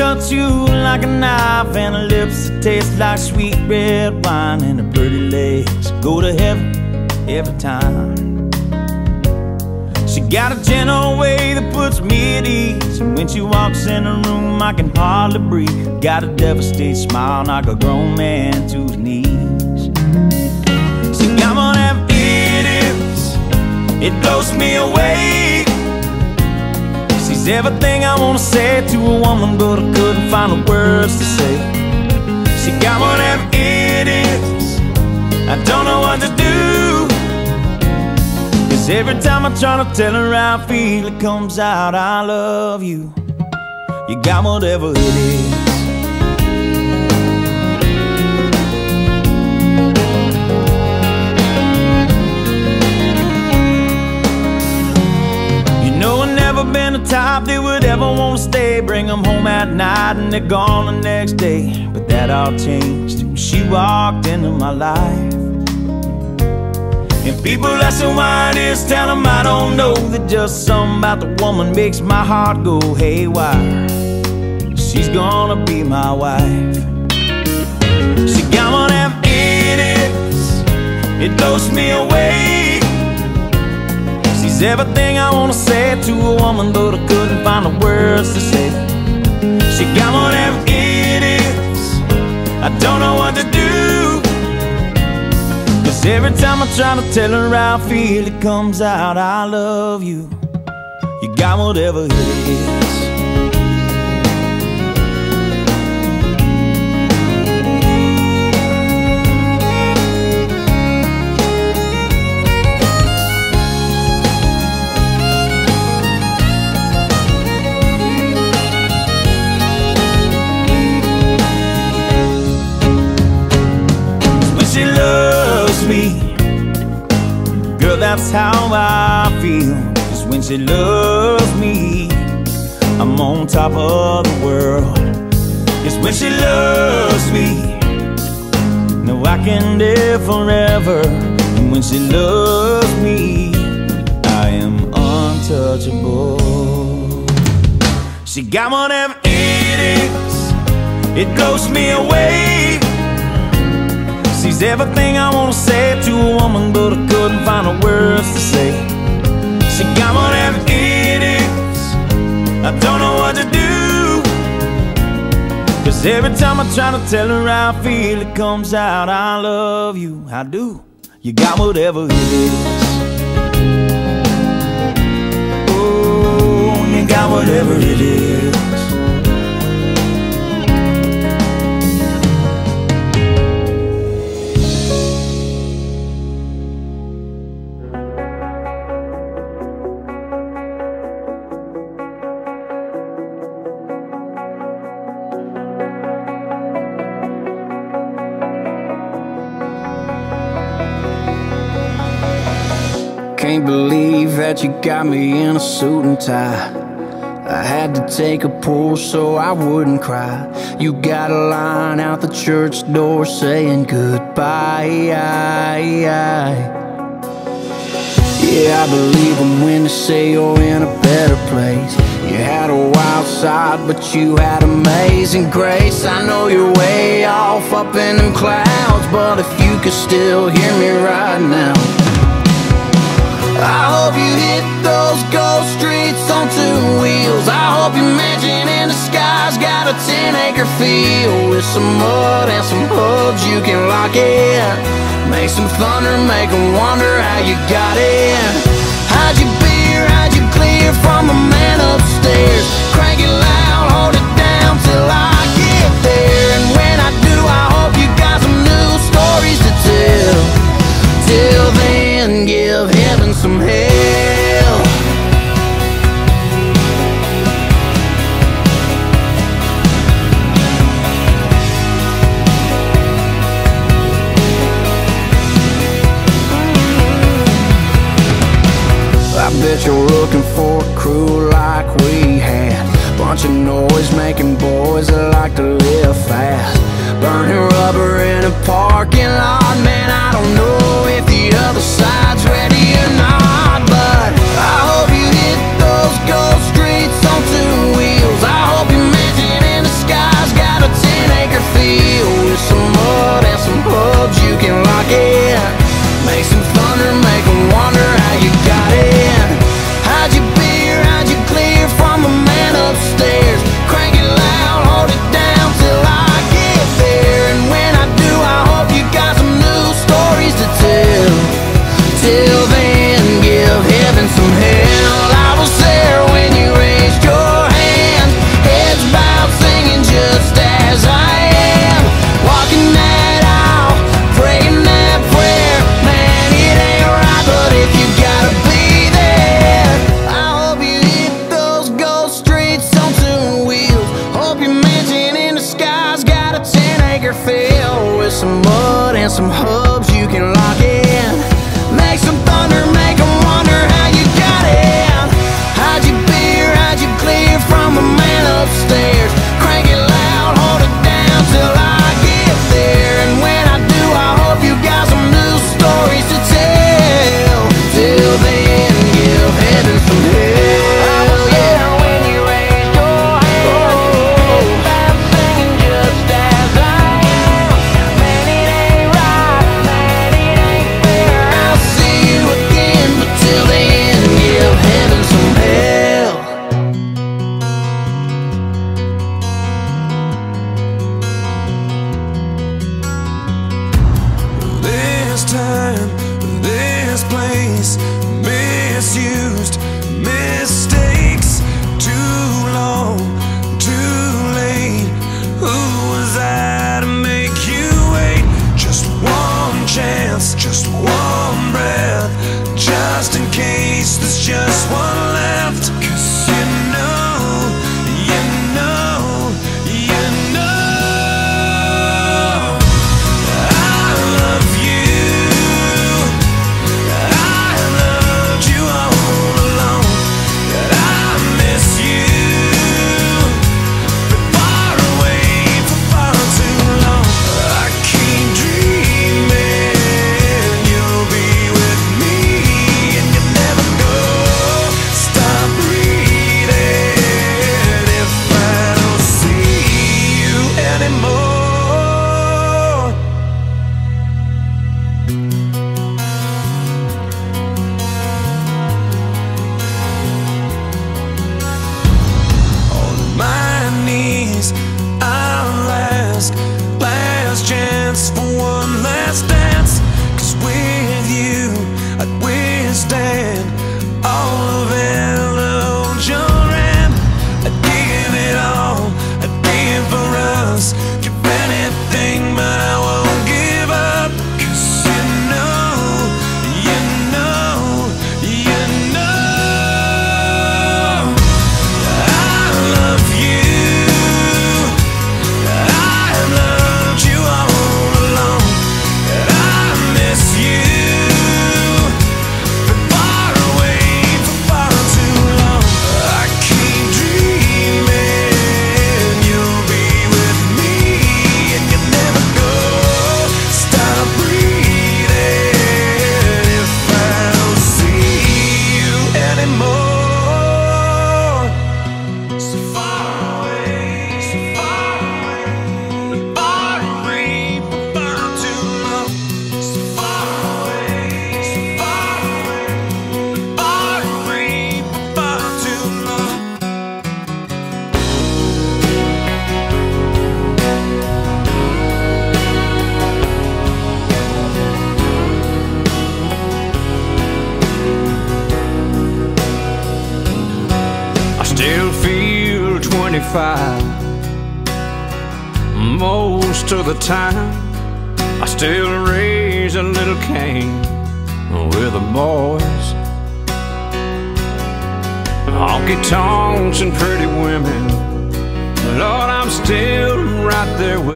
cuts you like a knife, and her lips that taste like sweet red wine, and her pretty legs go to heaven every time. She got a gentle way that puts me at ease, and when she walks in the room I can hardly breathe. Got a devastated smile, knock a grown man to his knees. She got one of them idiots, it blows me away. She's everything I wanna say to a woman, but I couldn't find the words to say. She got one of them idiots, I don't know what to do. Cause every time I try to tell her how I feel, it comes out, I love you. You got whatever it is. You know I've never been the type that would ever want to stay, bring them home at night and they're gone the next day. But that all changed when she walked into my life. And people ask her why it is, tell them I don't know, that just something about the woman makes my heart go haywire. She's gonna be my wife. She got one of them idiots, it blows me away. She's everything I wanna say to a woman, but I couldn't find the words to say. She got one of them idiots, I don't know what to do. Cause every time I try to tell her how I feel, it comes out, I love you. You got whatever it is. She loves me, girl, that's how I feel. Cause when she loves me, I'm on top of the world. Cause when she loves me, no, I can live forever. And when she loves me, I am untouchable. She got one of them idiots, it blows me away. She's everything I wanna say to a woman, but I couldn't find the words to say. She got one of them idiots, I don't know what to do. Cause every time I try to tell her how I feel, it comes out, I love you, I do. You got whatever it is. Oh, you got whatever it is. Can't believe that you got me in a suit and tie. I had to take a pull so I wouldn't cry. You got a line out the church door saying goodbye. Yeah, I believe them when they say you're in a better place. You had a wild side, but you had amazing grace. I know you're way off up in them clouds, but if you could still hear me right now, I hope you hit those ghost streets on 2 wheels. I hope your mansion in the sky's got a 10-acre field with some mud and some hubs you can lock in. Make some thunder, make them wonder how you got in. Hide your beer, hide your clear from the man upstairs. Crank it loud, hold it down till I get there. And when I do, I hope you got some new stories to tell. Till then, give heaven some hell. I bet you're looking for a crew like we had. Bunch of noise making boys that like to live fast. Burning rubber in a parking lot. Man, I don't know if the other side's ready or not, but I hope you hit those ghost streets on 2 wheels. I hope your mansion in the filled with some mud and some hubs you can lock in. Make some thunder, make them wonder how you got in. Hide your beer, hide your clear from the man upstairs. Crank it loud, hold it down till I get there. And when I do, I hope you got some new stories to tell. Till then, give heaven some hell. Time, this place, misused, mistakes, too long, too late. Who was I to make you wait? Just one chance, just one breath, just in case there's just one left. 'Cause you know, you know, you know last chance for one last dance. 'Cause with you I'd withstand all of Elgin. I'd give it all, I'd give for us, give anything, but I won't give up. 'Cause you know, you know, you know I love you. Still feel 25 most of the time. I still raise a little Cain with the boys. Honky tonks and pretty women, Lord, I'm still right there with